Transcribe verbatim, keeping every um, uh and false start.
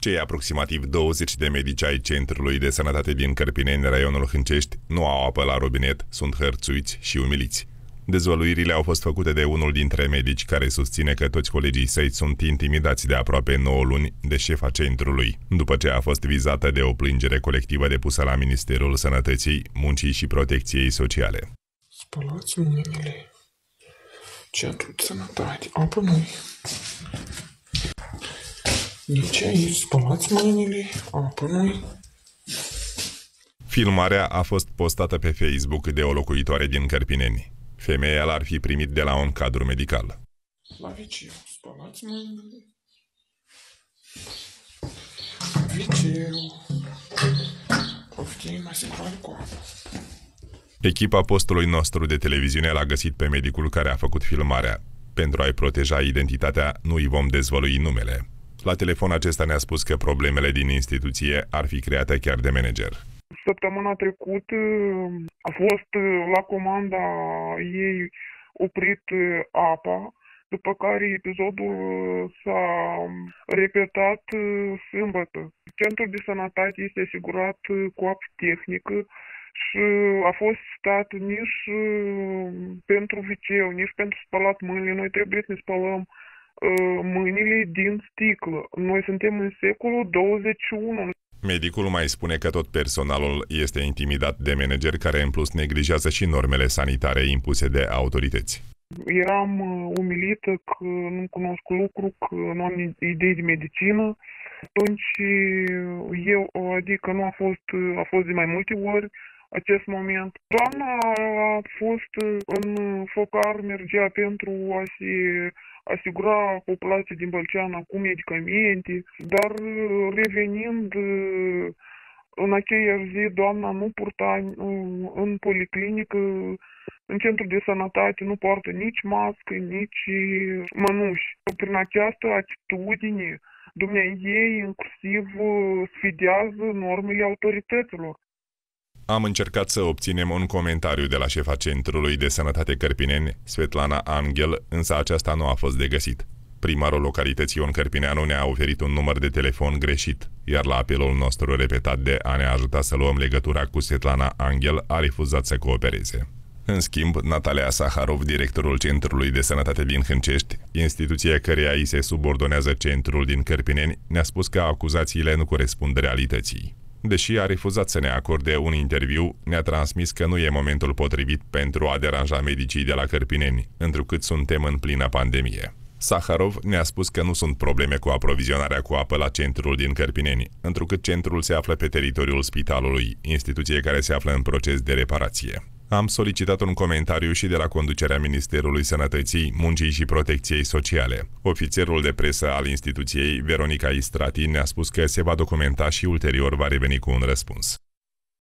Cei aproximativ douăzeci de medici ai Centrului de Sănătate din Cărpineni, raionul Hâncești, nu au apă la robinet, sunt hărțuiți și umiliți. Dezvăluirile au fost făcute de unul dintre medici care susține că toți colegii săi sunt intimidați de aproape nouă luni de șefa centrului, după ce a fost vizată de o plângere colectivă depusă la Ministerul Sănătății, Muncii și Protecției Sociale. Spălați mâinile. Centrul de Sănătate. Apă nu-i. Nici aici. Spălați mâinile. Apă nu-i. Filmarea a fost postată pe Facebook de o locuitoare din Cărpineni. Femeia l-ar fi primit de la un cadru medical. La viceu. Spălați mâinile. Viceu. Poftim, asigurare cu apă. Echipa postului nostru de televiziune l-a găsit pe medicul care a făcut filmarea. Pentru a-i proteja identitatea, nu îi vom dezvălui numele. La telefon acesta ne-a spus că problemele din instituție ar fi create chiar de manager. Săptămâna trecută a fost la comanda ei oprit apa, după care episodul s-a repetat sâmbătă. Centrul de Sănătate este asigurat cu apă tehnică și a fost stat nici pentru viceu, nici pentru spălat mâinile. Noi trebuie să ne spălăm mâinile din sticlă. Noi suntem în secolul douăzeci și unu. Medicul mai spune că tot personalul este intimidat de manageri care în plus neglijează și normele sanitare impuse de autorități. Eram umilită că nu cunosc lucru, că nu am idei de medicină. Atunci eu, adică nu a fost, a fost de mai multe ori acest moment. Doamna a fost în focar, mergea pentru a se asigura populația din Bălceana cu medicamente, dar revenind în aceeași zi, doamna nu purta în policlinică, în centrul de sănătate, nu poartă nici mască, nici mănuși. Prin această atitudine, dumneavoastră inclusiv sfidează normele autorităților. Am încercat să obținem un comentariu de la șefa Centrului de Sănătate Cărpineni, Svetlana Angel, însă aceasta nu a fost de găsit. Primarul localității Ion Cărpineanu ne-a oferit un număr de telefon greșit, iar la apelul nostru repetat de a ne ajuta să luăm legătura cu Svetlana Angel, a refuzat să coopereze. În schimb, Natalia Saharov, directorul Centrului de Sănătate din Hâncești, instituția căreia îi se subordonează Centrul din Cărpineni, ne-a spus că acuzațiile nu corespund realității. Deși a refuzat să ne acorde un interviu, ne-a transmis că nu e momentul potrivit pentru a deranja medicii de la Cărpineni, întrucât suntem în plină pandemie. Saharov ne-a spus că nu sunt probleme cu aprovizionarea cu apă la centrul din Cărpineni, întrucât centrul se află pe teritoriul spitalului, instituție care se află în proces de reparație. Am solicitat un comentariu și de la conducerea Ministerului Sănătății, Muncii și Protecției Sociale. Ofițerul de presă al instituției, Veronica Istrati, ne-a spus că se va documenta și ulterior va reveni cu un răspuns.